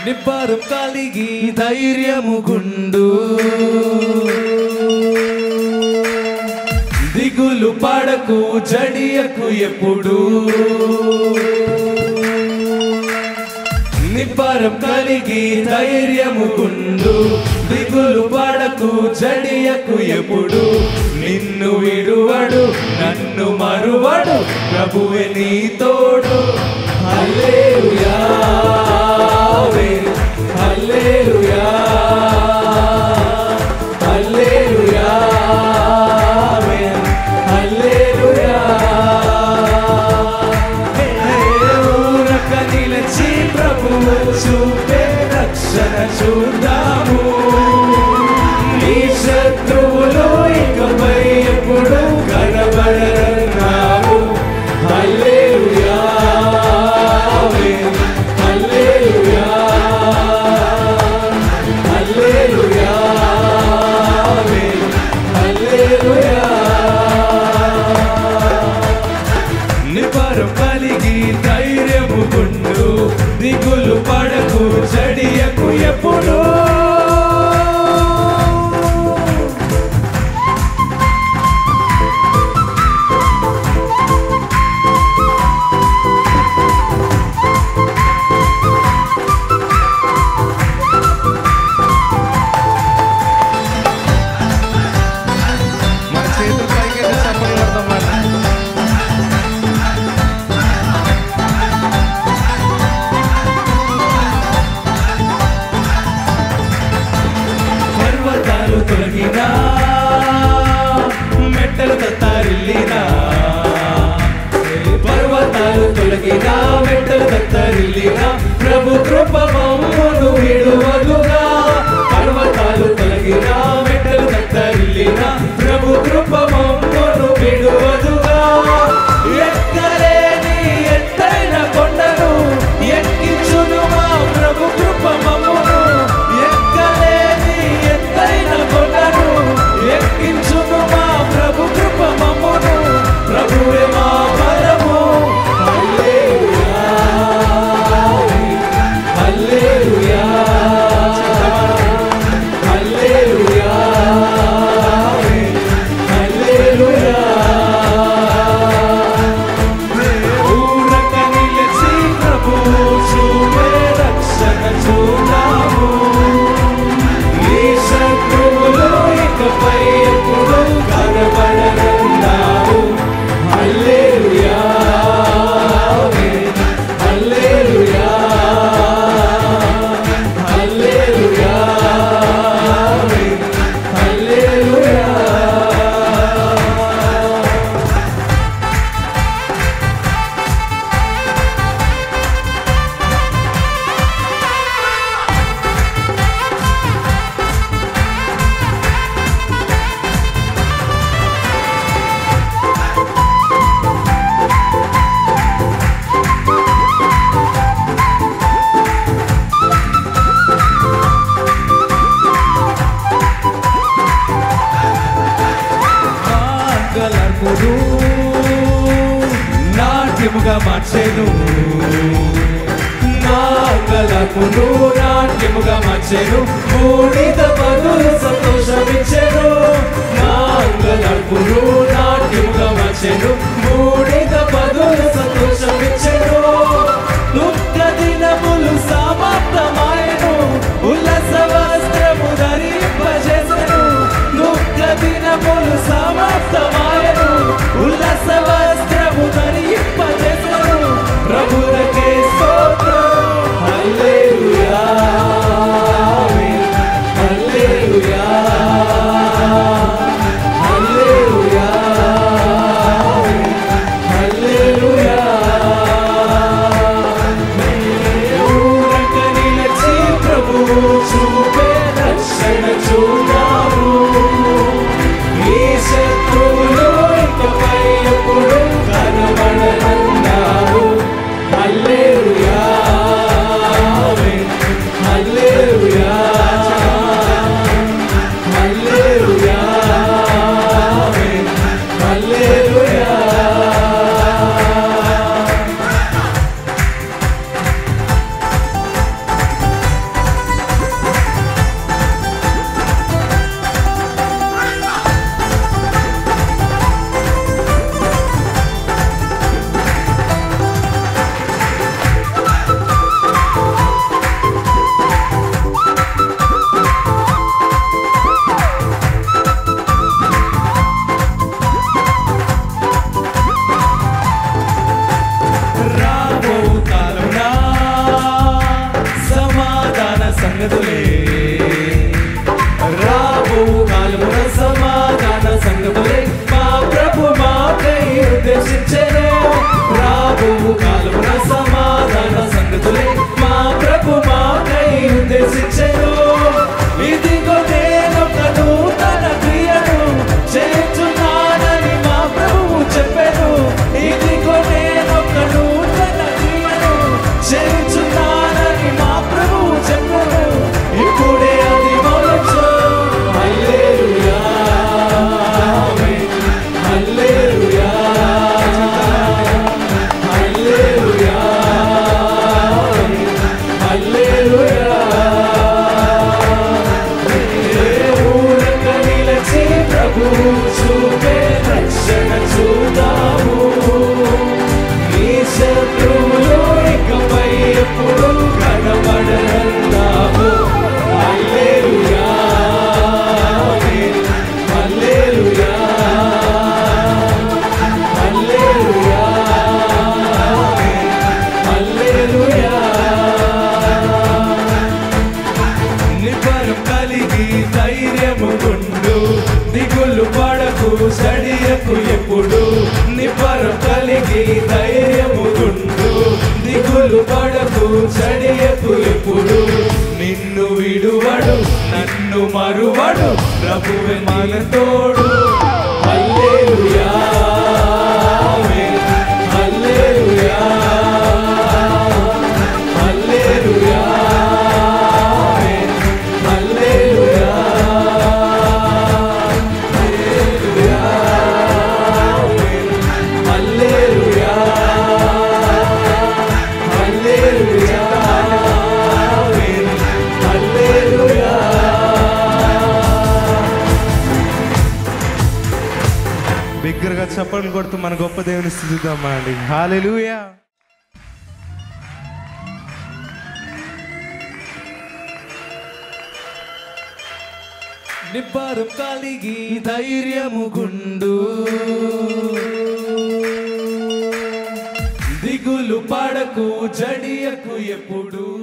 నిబ్బరం కలిగి ధైర్యము గుండు దిగులు పడకు జడియకు ఎప్పుడు నిబ్బరం కలిగి ధైర్యము గుండు దిగులు పడకు జడియకు ఎప్పుడు నిన్ను విడువడు నన్ను మరువడు ప్రభువే నీ తోడు హల్లెలూయా హల్లెలూయా హల్లెలూయా హల్లెలూయా ఊరక నిలిచి ప్రభువు చూపే రక్షణ చూద్దాము నీ శత్రువులు ఇకపై ఎప్పుడు కనబడరన్నావు హల్లెలూయా హల్లెలూయా హల్లెలూయా హల్లెలూయా నిబ్బరం కలిగి ధైర్యము గుండు దిగులు పడకు జడియకు ఎప్పుడు తొలగినా మెట్టలు తత్తరిల్లినా పర్వతాలు తొలగినా మెట్టలు తత్తరిల్లినా ప్రభు కృప మమ్మును విడువదుగా పర్వతాలు తొలగినా మెట్టలు తత్తరిల్లినా ప్రభు కృప మమ్మును విడువదుగా ఎక్కలేని ఎత్తైన కొండను ఎక్కించును మా ప్రభు కృప మమ్మును ఎక్కలేని ఎత్తైన కొండను ఎక్కించును మా ప్రభు కృప మమ్మును ప్రభువే మా బలము హల్లెలూయా హల్లెలూయా హల్లెలూయా హల్లెలూయా ఊరక నిలిచి ప్రభువు చూపే రక్షణ చూద్దాము నీ శత్రువులు ఇకపై ఎప్పుడు కనబడరన్నావు హల్లెలూయా హల్లెలూయా హల్లెలూయా హల్లెలూయా నాగలర్పుడు నాట్యముగా మార్చెను నాగలర్పుడు నాట్యముగా మార్చెను బూడిద బదులు సంతోషమిచ్చెను నాగలర్పుడు నాట్యముగా మార్చెను బూడిద బదులు సంతోషమిచ్చెను దుఃఖ దినములు సమాప్తమాయెను ఉల్లాస వస్త్రము ధరింపజేసెను దుఃఖ దినములు సమాప్తమాయెను ఉల్లాస వస్త్రము ధరింపజేసెను ప్రభువుకే స్తోత్రం హల్లెలూయా హల్లెలూయా హల్లెలూయా జడియకు ఎప్పుడు నిబ్బరం కలిగి ధైర్యముగుండు దిగులు పడకు జడియకు ఎప్పుడు నిన్ను విడువడు నన్ను మరువడు ప్రభువే మన తోడు హల్లెలూయా హల్లెలూయా హల్లెలూయా హల్లెలూయా హల్లెలూయా హల్లెలూయా హల్లెలూయా. బిగ్గరగా చప్పట్లు కొడుతూ మన గొప్ప దేవుని స్తుతిద్దామా అండి. హల్లెలూయా. నిబ్బరం కలిగి ధైర్యముగుండు దిగులు పడకు జడియకు ఎప్పుడు